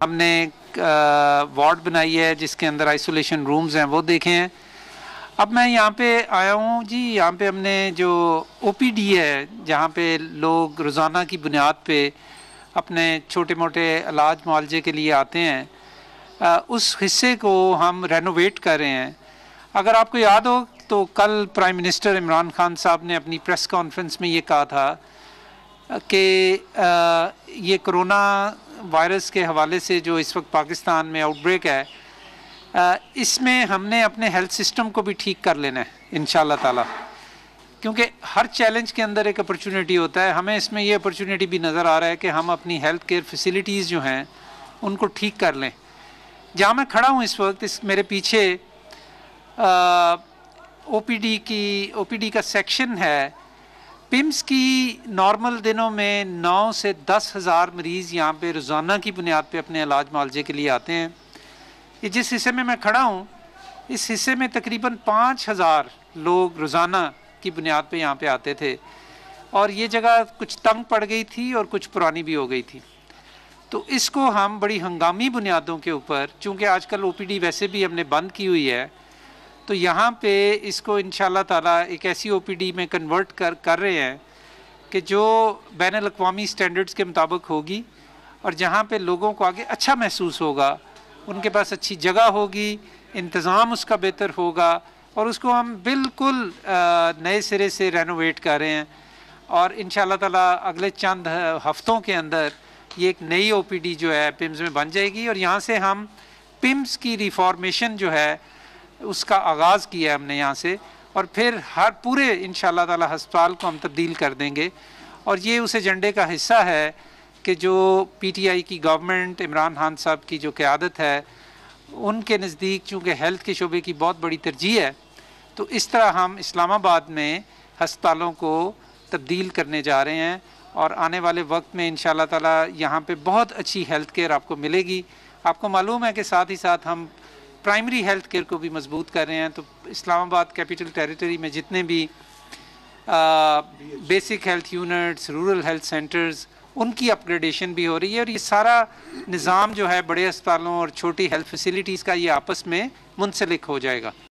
हमने वार्ड बनाई है जिसके अंदर आइसोलेशन रूम्स हैं, वो देखे हैं। अब मैं यहाँ पे आया हूँ जी, यहाँ पे हमने जो ओपीडी है जहाँ पे लोग रोज़ाना की बुनियाद पे अपने छोटे मोटे इलाज मुआलजे के लिए आते हैं, उस हिस्से को हम रेनोवेट कर रहे हैं। अगर आपको याद हो तो कल प्राइम मिनिस्टर इमरान खान साहब ने अपनी प्रेस कॉन्फ्रेंस में ये कहा था कि ये कोरोना वायरस के हवाले से जो इस वक्त पाकिस्तान में आउटब्रेक है, इसमें हमने अपने हेल्थ सिस्टम को भी ठीक कर लेना है इंशाल्लाह ताला, क्योंकि हर चैलेंज के अंदर एक अपॉर्चुनिटी होता है। हमें इसमें ये अपॉर्चुनिटी भी नज़र आ रहा है कि हम अपनी हेल्थ केयर फैसिलिटीज़ जो हैं उनको ठीक कर लें। जहाँ मैं खड़ा हूँ इस वक्त, इस मेरे पीछे ओपीडी का सेक्शन है। पिम्स की नॉर्मल दिनों में 9 से 10 हज़ार मरीज़ यहाँ पे रोज़ाना की बुनियाद पे अपने इलाज मुआलजे के लिए आते हैं। ये जिस हिस्से में मैं खड़ा हूँ, इस हिस्से में तकरीबन 5,000 लोग रोज़ाना की बुनियाद पे यहाँ पे आते थे, और ये जगह कुछ तंग पड़ गई थी और कुछ पुरानी भी हो गई थी। तो इसको हम बड़ी हंगामी बुनियादों के ऊपर, चूँकि आजकल ओपीडी वैसे भी हमने बंद की हुई है, तो यहाँ पे इसको इंशाल्लाह ताला एक ऐसी ओपीडी में कन्वर्ट कर रहे हैं कि जो बैनुल अक़वामी स्टैंडर्ड्स के मुताबिक होगी, और जहाँ पे लोगों को आगे अच्छा महसूस होगा, उनके पास अच्छी जगह होगी, इंतज़ाम उसका बेहतर होगा, और उसको हम बिल्कुल नए सिरे से रेनोवेट कर रहे हैं। और इंशाल्लाह ताला अगले चंद हफ्तों के अंदर ये एक नई ओपीडी जो है पिम्स में बन जाएगी, और यहाँ से हम पिम्स की रिफॉर्मेशन जो है उसका आगाज़ किया है हमने यहाँ से, और फिर हर पूरे इंशाल्लाह ताला हस्पताल को हम तब्दील कर देंगे। और ये उस एजेंडे का हिस्सा है कि जो पीटीआई की गवर्नमेंट, इमरान खान साहब की जो क़यादत है, उनके नज़दीक चूँकि हेल्थ के शोबे की बहुत बड़ी तरजीह है, तो इस तरह हम इस्लामाबाद में हस्पतालों को तब्दील करने जा रहे हैं। और आने वाले वक्त में इंशाल्लाह ताला यहाँ पे बहुत अच्छी हेल्थ केयर आपको मिलेगी। आपको मालूम है कि साथ ही साथ हम प्राइमरी हेल्थ केयर को भी मजबूत कर रहे हैं। तो इस्लामाबाद कैपिटल टेरिटरी में जितने भी basic health units, rural health centres, उनकी अपग्रेडेशन भी हो रही है, और ये सारा निज़ाम जो है बड़े अस्पतालों और छोटी हेल्थ फैसिलिटीज़ का, ये आपस में मुंसलिक हो जाएगा।